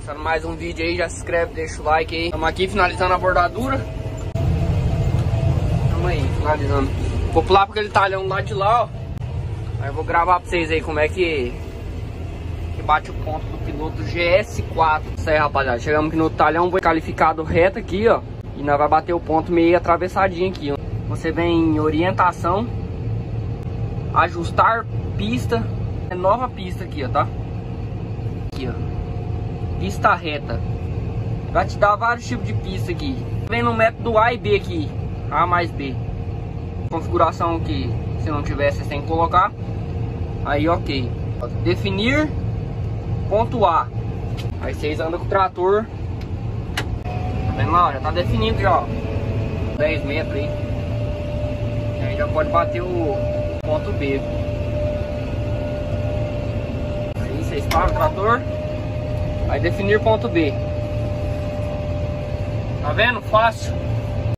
Começando mais um vídeo aí, já se inscreve, deixa o like aí. Estamos aqui finalizando a bordadura. Tamo aí, finalizando. Vou pular para aquele talhão lá de lá, ó. Aí eu vou gravar pra vocês aí como é que bate o ponto do piloto GS4. Isso aí, rapaziada, chegamos aqui no talhão calificado reto aqui, ó. E nós vai bater o ponto meio atravessadinho aqui, ó. Você vem em orientação, ajustar pista, é nova pista aqui, ó, tá? Aqui, ó. Pista reta. Vai te dar vários tipos de pista aqui. Vem no método A e B aqui. A mais B. Configuração que se não tiver, vocês têm que colocar. Aí, ok. Definir ponto A. Aí vocês andam com o trator. Tá vendo lá? Já tá definido já, ó. 10 metros aí. E aí já pode bater o ponto B. Aí vocês param o trator. Aí definir ponto B. Tá vendo? Fácil.